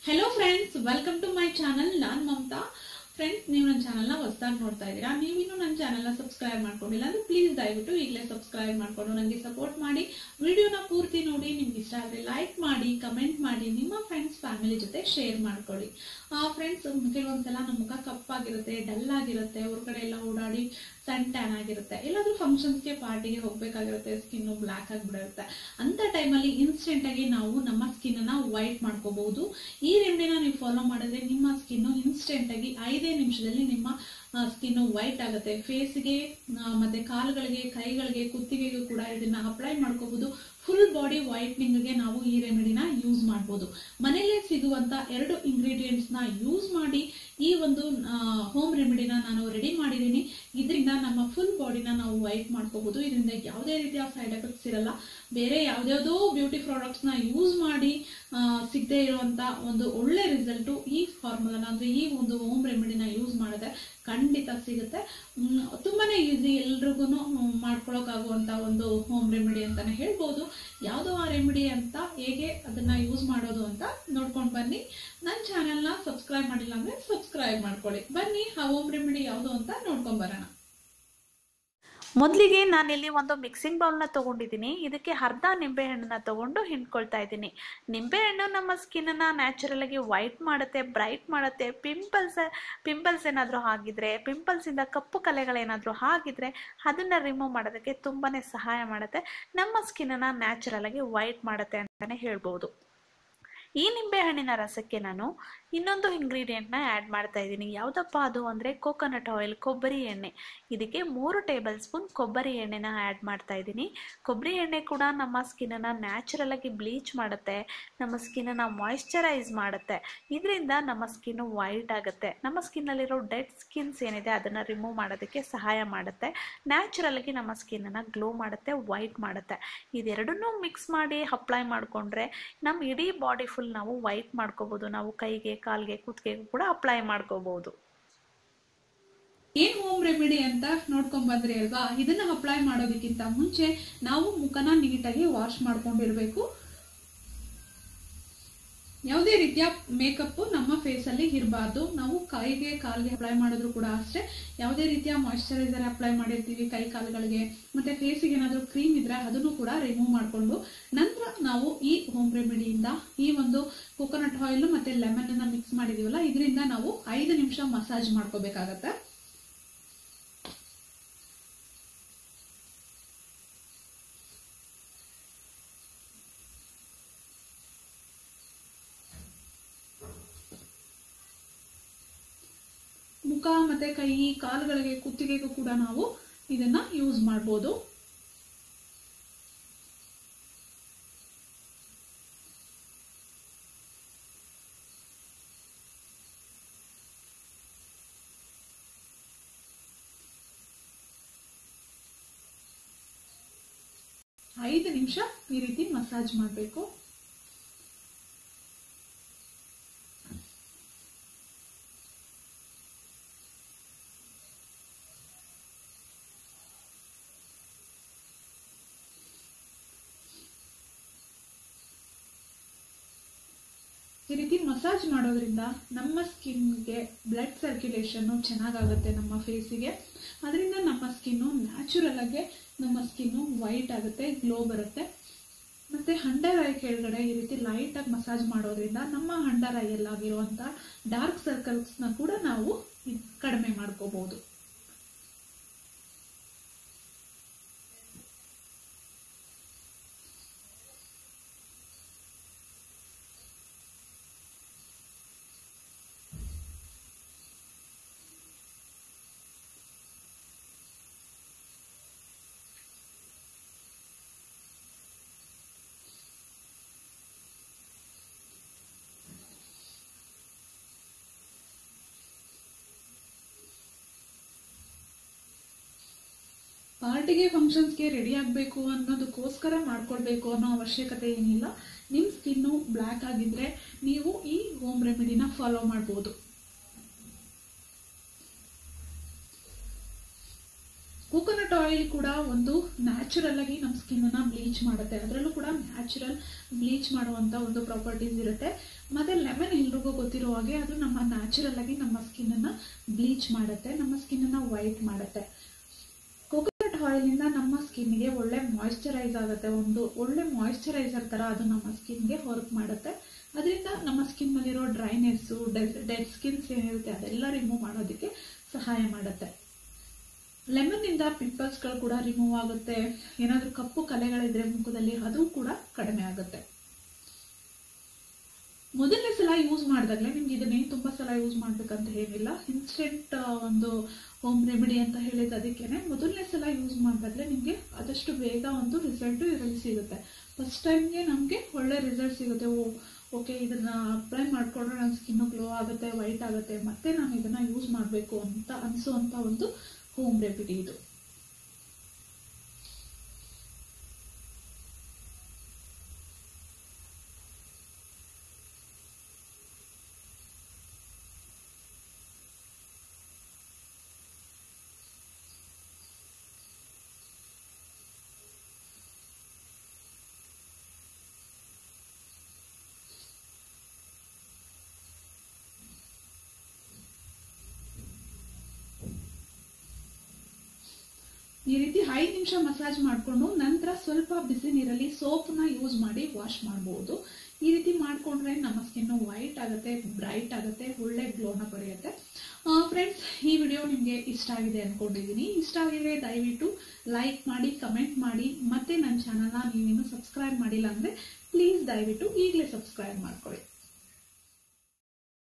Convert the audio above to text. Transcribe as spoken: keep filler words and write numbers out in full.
Hello friends welcome to my channel ನಾನು Mamata friends ನೀವು ನನ್ನ ಚಾನೆಲ್ ನ ಹೊಸದಾಗಿ ನೋಡ್ತಾ ಇದ್ದೀರಾ ನೀವು ಇನ್ನೂ ನನ್ನ ಚಾನೆಲ್ ನ ಸಬ್ಸ್ಕ್ರೈಬ್ ಮಾಡ್ಕೊಂಡಿಲ್ಲ ಅಂದ್ರೆ ಪ್ಲೀಸ್ ದಯವಿಟ್ಟು ಈಗಲೇ ಸಬ್ಸ್ಕ್ರೈಬ್ ಮಾಡ್ಕೊಂಡು ನನಗೆ ಸಪೋರ್ಟ್ ಮಾಡಿ ವಿಡಿಯೋನ ಪೂರ್ತಿ ನೋಡಿ ನಿಮಗೆ ಇಷ್ಟ ಆದರೆ ಲೈಕ್ ಮಾಡಿ ಕಮೆಂಟ್ ಮಾಡಿ ನಿಮ್ಮ ಫ್ರೆಂಡ್ಸ್ ಫ್ಯಾಮಿಲಿ ಜೊತೆ ಶೇರ್ ಮಾಡ್ಕೊಳ್ಳಿ ಆ ಫ್ರೆಂಡ್ಸ್ ಕೆಲವೊಂದ್ಸಲ ನಮ್ಮ ಮುಖ ಕಪ್ಪಾಗಿರುತ್ತೆ ಡಲ್ ಆಗಿರುತ್ತೆ ಹೊರಗಡೆ ಎಲ್ಲ ಓಡಾಡಿ ಸನ್ ಟ್ಯಾನ್ ಆಗಿರುತ್ತೆ ಎಲ್ಲಾದ್ರೂ ಫಂಕ್ಷನ್ಸ್ ಗೆ ಪಾರ್ಟಿಗೆ ಹೋಗಬೇಕಾಗಿರುತ್ತೆ ಸ್ಕಿನ್ ಬ್ಲಾಕ್ ಆಗಿಬಿಡುತ್ತೆ ಅಂತ ಟೈಮ್ ಅಲ್ಲಿ ಇನ್ಸ್ಟೆಂಟ್ ಆಗಿ ನಾವು ನಮ್ಮ ಸ್ಕಿನ್ ಅನ್ನ ವೈಟ್ ಮಾಡ್ಕೋಬಹುದು ಈ ರೆಮಿಡಿನ ನೀವು ಫಾಲೋ ಮಾಡಿದ್ರೆ ನಿಮ್ಮ ಸ್ಕಿನ್ ಇನ್ಸ್ಟೆಂಟ್ ಆಗಿ ಐದೇ ನಿಮಿಷದಲ್ಲಿ ನಿಮ್ಮ ಸ್ಕಿನ್ ವೈಟ್ ಆಗುತ್ತೆ ಫೇಸ್ಗೆ ಮತ್ತೆ ಕಾಲುಗಳಿಗೆ ಕೈಗಳಿಗೆ ಕುತ್ತಿಗೆಗೂ ಕೂಡ ಇದನ್ನ ಅಪ್ಲೈ ಮಾಡ್ಕೋಬಹುದು ಫುಲ್ ಬಾಡಿ ವೈಟ್ನಿಂಗ್ ಗೆ ನಾವು ಈ ರೆಮಿಡಿನ ಯೂಸ್ ಮಾಡಬಹುದು ಮನೆಯಲ್ಲೇ ಸಿಗುವಂತ ಎರಡು ಇಂಗ್ರೀಡಿಯೆಂಟ್ಸ್ ನ ಯೂಸ್ ಮಾಡಿ ಈ ಒಂದು ಹೋಮ್ ರೆಮಿಡಿನ ನಾನು ರೆಡಿ ಮಾಡಿದ್ದೀನಿ ಇದರಿಂದ ನಮ್ಮ ಫುಲ್ ಬಾಡಿನ ನಾವು ವೈಟ್ ಮಾಡ್ಕೋಬಹುದು ಇದರಿಂದ ಯಾವುದೇ ರೀತಿಯ ಸೈಡ್ ಎಫೆಕ್ಟ್ಸ್ ಇರಲ್ಲ ಬೇರೆ ಯಾವ್ದಾವುದೋ ಬ್ಯೂಟಿ ಪ್ರಾಡಕ್ಟ್ಸ್ ನ ಯೂಸ್ ಮಾಡಿ ಸಿಗದೆ ಇರುವಂತ ಒಂದು ಒಳ್ಳೆ ರಿಸಲ್ಟ್ ಈ ಫಾರ್ಮುಲಾನ ಅಂದ್ರೆ ಈ ಒಂದು ಹೋಮ್ ರೆಮಿಡಿನ ಯೂಸ್ ಮಾಡಿದ್ರೆ ಖಂಡಿತ ಸಿಗುತ್ತೆ ತುಂಬಾನೇ ಈಸಿ ಎಲ್ರಿಗೂ ಮಾಡ್ಕೊಳಕಾಗುವಂತ ಒಂದು ಹೋಮ್ ರೆಮಿಡಿ ಅಂತಾನೆ ಹೇಳ್ಬೋದು ಯಾವ್ದೋ ಆ ರೆಮಿಡಿ ಅಂತ ಹೇಗೆ ಅದನ್ನ ಯೂಸ್ ಮಾಡೋದು ಅಂತ ನೋಡ್ಕೊಂಡು ಬನ್ನಿ ನನ್ನ ಚಾನೆಲ್ ನ ಸಬ್ಸ್ಕ್ರೈಬ್ ಮಾಡಿಲ್ಲ ಅಂದ್ರೆ ಸಬ್ಸ್ಕ್ರೈಬ್ ಮಾಡ್ಕೊಳ್ಳಿ ಬನ್ನಿ ಆ ಹೋಮ್ ರೆಮಿಡಿ ಯಾವುದು ಅಂತ ನೋಡ್ಕೊಂಡ್ ಬರೋಣ ಮೊದಲಿಗೆ ನಾನಿಲ್ಲಿ ಒಂದು ಮಿಕ್ಸಿಂಗ್ ಬೌಲ್ನ ತೊಗೊಂಡಿದ್ದೀನಿ ಇದಕ್ಕೆ ಅರ್ಧ ನಿಂಬೆಹಣ್ಣನ್ನ ತೊಗೊಂಡು ಹಿಂಡ್ಕೊಳ್ತಾ ಇದ್ದೀನಿ ನಿಂಬೆಹಣ್ಣು ನಮ್ಮ ಸ್ಕಿನ್ನನ್ನು ನ್ಯಾಚುರಲ್ ಆಗಿ ವೈಟ್ ಮಾಡುತ್ತೆ ಬ್ರೈಟ್ ಮಾಡುತ್ತೆ ಪಿಂಪಲ್ಸ್ ಪಿಂಪಲ್ಸ್ ಏನಾದರೂ ಆಗಿದ್ರೆ ಪಿಂಪಲ್ಸಿಂದ ಕಪ್ಪು ಕಲೆಗಳೇನಾದರೂ ಆಗಿದ್ರೆ ಅದನ್ನು ರಿಮೂವ್ ಮಾಡೋದಕ್ಕೆ ತುಂಬಾ ಸಹಾಯ ಮಾಡುತ್ತೆ ನಮ್ಮ ಸ್ಕಿನ್ನನ್ನು ನ್ಯಾಚುರಲ್ ಆಗಿ ವೈಟ್ ಮಾಡುತ್ತೆ ಅಂತಲೇ ಹೇಳ್ಬೋದು ಈ ನಿಂಬೆಹಣ್ಣಿನ ರಸಕ್ಕೆ ನಾನು ಇನ್ನೊಂದು ಇಂಗ್ರೀಡಿಯೆಂಟ್ನ ಆ್ಯಡ್ ಮಾಡ್ತಾ ಇದ್ದೀನಿ ಯಾವುದಪ್ಪ ಅದು ಅಂದರೆ ಕೋಕೋನಟ್ ಆಯಿಲ್ ಕೊಬ್ಬರಿ ಎಣ್ಣೆ ಇದಕ್ಕೆ ಮೂರು ಟೇಬಲ್ ಸ್ಪೂನ್ ಕೊಬ್ಬರಿ ಎಣ್ಣೆನ ಆ್ಯಡ್ ಮಾಡ್ತಾ ಇದ್ದೀನಿ ಕೊಬ್ಬರಿ ಎಣ್ಣೆ ಕೂಡ ನಮ್ಮ ಸ್ಕಿನ್ನನ್ನು ನ್ಯಾಚುರಲ್ ಆಗಿ ಬ್ಲೀಚ್ ಮಾಡುತ್ತೆ ನಮ್ಮ ಸ್ಕಿನ್ನನ್ನು ಮಾಯಿಶ್ಚರೈಸ್ ಮಾಡುತ್ತೆ ಇದರಿಂದ ನಮ್ಮ ಸ್ಕಿನ್ನು ವೈಟ್ ಆಗುತ್ತೆ ನಮ್ಮ ಸ್ಕಿನ್ನಲ್ಲಿರೋ ಡೆಡ್ ಸ್ಕಿನ್ಸ್ ಏನಿದೆ ಅದನ್ನು ರಿಮೂವ್ ಮಾಡೋದಕ್ಕೆ ಸಹಾಯ ಮಾಡುತ್ತೆ ನ್ಯಾಚುರಲ್ ಆಗಿ ನಮ್ಮ ಸ್ಕಿನ್ನನ್ನು ಗ್ಲೋ ಮಾಡುತ್ತೆ ವೈಟ್ ಮಾಡುತ್ತೆ ಇದೆರಡನ್ನೂ ಮಿಕ್ಸ್ ಮಾಡಿ ಅಪ್ಲೈ ಮಾಡಿಕೊಂಡ್ರೆ ನಮ್ಮ ಇಡೀ ಬಾಡಿ ಫುಲ್ ನಾವು ವೈಟ್ ಮಾಡ್ಕೋಬಹುದು ನಾವು ಕೈಗೆ ಕಾಲ್ಗೆ ಕುತ್ತಿಗೆಗೂ ಕೂಡ ಅಪ್ಲೈ ಮಾಡ್ಕೋಬಹುದು ಏನ್ ಹೋಮ್ ರೆಮಿಡಿ ಅಂತ ನೋಡ್ಕೊಂಡ್ ಬಂದ್ರಿ ಅಲ್ವಾ ಇದನ್ನ ಅಪ್ಲೈ ಮಾಡೋದಕ್ಕಿಂತ ಮುಂಚೆ ನಾವು ಮುಖನ ನೀಟಾಗಿ ವಾಶ್ ಮಾಡ್ಕೊಂಡಿರ್ಬೇಕು ಯಾವುದೇ ರೀತಿಯ ಮೇಕಪ್ ನಮ್ಮ ಫೇಸ್ ಅಲ್ಲಿ ಇರಬಾರ್ದು ನಾವು ಕೈಗೆ ಕಾಲ್ಗೆ ಅಪ್ಲೈ ಮಾಡಿದ್ರು ಕೂಡ ಅಷ್ಟೇ ಯಾವುದೇ ರೀತಿಯ ಮಾಯಿಶ್ಚರೈಸರ್ ಅಪ್ಲೈ ಮಾಡಿರ್ತೀವಿ ಕೈ ಕಾಲುಗಳಿಗೆ ಮತ್ತೆ ಫೇಸಿಗೆ ಏನಾದರೂ ಕ್ರೀಮ್ ಇದ್ರೆ ಅದನ್ನು ಕೂಡ ರಿಮೂವ್ ಮಾಡಿಕೊಂಡು ನಂತರ ನಾವು ಈ ಹೋಮ್ ರೆಮಿಡಿಯಿಂದ ಈ ಒಂದು ಕೋಕೋನಟ್ ಆಯಿಲ್ ಮತ್ತೆ ಲೆಮನ್ ಅನ್ನ ಮಿಕ್ಸ್ ಮಾಡಿದೀವಲ್ಲ ಇದರಿಂದ ನಾವು ಐದು ನಿಮಿಷ ಮಸಾಜ್ ಮಾಡ್ಕೋಬೇಕಾಗತ್ತೆ ಮುಖ ಮತ್ತೆ ಕೈ ಕಾಲುಗಳಿಗೆ ಕುತ್ತಿಗೆಗೂ ಕೂಡ ನಾವು ಇದನ್ನ ಯೂಸ್ ಮಾಡಬಹುದು ಐದು ನಿಮಿಷ ಈ ರೀತಿ ಮಸಾಜ್ ಮಾಡಬೇಕು ಈ ರೀತಿ ಮಸಾಜ್ ಮಾಡೋದ್ರಿಂದ ನಮ್ಮ ಸ್ಕಿನ್ಗೆ ಬ್ಲಡ್ ಸರ್ಕ್ಯುಲೇಷನ್ ಚೆನ್ನಾಗಾಗುತ್ತೆ ನಮ್ಮ ಫೇಸಿಗೆ ಅದರಿಂದ ನಮ್ಮ ಸ್ಕಿನ್ನು ನ್ಯಾಚುರಲ್ ಆಗಿ ನಮ್ಮ ಸ್ಕಿನ್ನು ವೈಟ್ ಆಗುತ್ತೆ ಗ್ಲೋ ಬರುತ್ತೆ ಮತ್ತೆ ಅಂಡರ್ ಐ ಕೆಳಗಡೆ ಈ ರೀತಿ ಲೈಟ್ ಆಗಿ ಮಸಾಜ್ ಮಾಡೋದ್ರಿಂದ ನಮ್ಮ ಅಂಡರ್ ಐ ಆಗಿರುವಂತ ಡಾರ್ಕ್ ಸರ್ಕಲ್ಸ್ ನ ಕೂಡ ನಾವು ಕಡಿಮೆ ಮಾಡ್ಕೋಬಹುದು ಪಾರ್ಟಿಗೆ ಫಂಕ್ಷನ್ಸ್ಗೆ ರೆಡಿ ಆಗಬೇಕು ಅನ್ನೋದಕ್ಕೋಸ್ಕರ ಮಾಡ್ಕೊಳ್ಬೇಕು ಅನ್ನೋ ಅವಶ್ಯಕತೆ ಏನಿಲ್ಲ ನಿಮ್ಮ ಸ್ಕಿನ್ನು ಬ್ಲ್ಯಾಕ್ ಆಗಿದ್ರೆ ನೀವು ಈ ಹೋಮ್ ರೆಮಿಡಿನ ಫಾಲೋ ಮಾಡಬಹುದು ಕೋಕೋನಟ್ ಆಯಿಲ್ ಕೂಡ ಒಂದು ನ್ಯಾಚುರಲ್ ಆಗಿ ನಮ್ಮ ಸ್ಕಿನ್ ಅನ್ನ ಬ್ಲೀಚ್ ಮಾಡುತ್ತೆ. ಅದರಲ್ಲೂ ಕೂಡ ನ್ಯಾಚುರಲ್ ಬ್ಲೀಚ್ ಮಾಡುವಂತ ಒಂದು ಪ್ರಾಪರ್ಟೀಸ್ ಇರುತ್ತೆ. ಮತ್ತೆ ಲೆಮನ್ ಎಲ್ರಿಗೂ ಗೊತ್ತಿರೋ ಹಾಗೆ ಅದು ನಮ್ಮ ನ್ಯಾಚುರಲ್ ಆಗಿ ನಮ್ಮ ಸ್ಕಿನ್ ಅನ್ನ ಬ್ಲೀಚ್ ಮಾಡುತ್ತೆ, ನಮ್ಮ ಸ್ಕಿನ್ ಅನ್ನ ವೈಟ್ ಮಾಡುತ್ತೆ. ಕೋಕೋನಟ್ ಆಯಿಲ್ ಇಂದ ನಮ್ಮ ಸ್ಕಿನ್ಗೆ ಒಳ್ಳೆ ಮಾಯಿಶ್ಚರೈಸ್ ಆಗುತ್ತೆ, ಒಂದು ಒಳ್ಳೆ ಮಾಯಿಶ್ಚರೈಸರ್ ತರ ಅದು ನಮ್ಮ ಸ್ಕಿನ್ಗೆ ವರ್ಕ್ ಮಾಡುತ್ತೆ. ಅದರಿಂದ ನಮ್ಮ ಸ್ಕಿನ್ ನಲ್ಲಿರೋ ಡ್ರೈನೆಸ್, ಡೆಡ್ ಸ್ಕಿನ್ಸ್ ಏನಿರುತ್ತೆ ಅದೆಲ್ಲ ರಿಮೂವ್ ಮಾಡೋದಕ್ಕೆ ಸಹಾಯ ಮಾಡುತ್ತೆ. ಲೆಮನ್ ಇಂದ ಪಿಂಪಲ್ಸ್ ಗಳು ಕೂಡ ರಿಮೂವ್ ಆಗುತ್ತೆ. ಏನಾದ್ರೂ ಕಪ್ಪು ಕಲೆಗಳಿದ್ರೆ ಮುಖದಲ್ಲಿ ಅದು ಕೂಡ ಕಡಿಮೆ ಆಗುತ್ತೆ. ಮೊದಲನೇ ಸಲ ಯೂಸ್ ಮಾಡಿದಾಗಲೇ ನಿಮ್ಗೆ ಇದನ್ನೇ ತುಂಬಾ ಸಲ ಯೂಸ್ ಮಾಡ್ಬೇಕಂತ ಏನಿಲ್ಲ. ಇನ್ಸ್ಟೆಂಟ್ ಒಂದು ಹೋಮ್ ರೆಮಿಡಿ ಅಂತ ಹೇಳಿದ ಅದಕ್ಕೇನೆ ಮೊದಲನೇ ಸಲ ಯೂಸ್ ಮಾಡಿದಾಗಲೇ ನಿಮ್ಗೆ ಆದಷ್ಟು ಬೇಗ ಒಂದು ರಿಸಲ್ಟ್ ಇದರಲ್ಲಿ ಸಿಗುತ್ತೆ. ಫಸ್ಟ್ ಟೈಮ್ಗೆ ನಮ್ಗೆ ಒಳ್ಳೆ ರಿಸಲ್ಟ್ ಸಿಗುತ್ತೆ. ಓ ಓಕೆ ಇದನ್ನ ಅಪ್ಲೈ ಮಾಡ್ಕೊಂಡ್ರೆ ನನ್ನ ಸ್ಕಿನ್ ಗ್ಲೋ ಆಗುತ್ತೆ, ವೈಟ್ ಆಗುತ್ತೆ, ಮತ್ತೆ ನಾನು ಇದನ್ನ ಯೂಸ್ ಮಾಡಬೇಕು ಅಂತ ಅನ್ಸುವಂತ ಒಂದು ಹೋಮ್ ರೆಮಿಡಿ ಇದು. ಈ ರೀತಿ ಐದು ನಿಮಿಷ ಮಸಾಜ್ ಮಾಡಿಕೊಂಡು ನಂತರ ಸ್ವಲ್ಪ ಬಿಸಿ ನೀರಲ್ಲಿ ಸೋಪ್ನ ಯೂಸ್ ಮಾಡಿ ವಾಶ್ ಮಾಡಬಹುದು. ಈ ರೀತಿ ಮಾಡಿಕೊಂಡ್ರೆ ನಮ್ಮ ಸ್ಕಿನ್ ವೈಟ್ ಆಗುತ್ತೆ, ಬ್ರೈಟ್ ಆಗುತ್ತೆ, ಒಳ್ಳೆ ಗ್ಲೋನ ಪಡೆಯುತ್ತೆ. ಫ್ರೆಂಡ್ಸ್, ಈ ವಿಡಿಯೋ ನಿಮಗೆ ಇಷ್ಟ ಆಗಿದೆ ಅನ್ಕೊಂಡಿದ್ದೀನಿ. ಇಷ್ಟ ಆಗಿದ್ರೆ ದಯವಿಟ್ಟು ಲೈಕ್ ಮಾಡಿ, ಕಮೆಂಟ್ ಮಾಡಿ, ಮತ್ತೆ ನನ್ನ ಚಾನಲ್ನ ನೀವೇನು ಸಬ್ಸ್ಕ್ರೈಬ್ ಮಾಡಿಲ್ಲ ಅಂದ್ರೆ ಪ್ಲೀಸ್ ದಯವಿಟ್ಟು ಈಗಲೇ ಸಬ್ಸ್ಕ್ರೈಬ್ ಮಾಡ್ಕೊಳ್ಳಿ.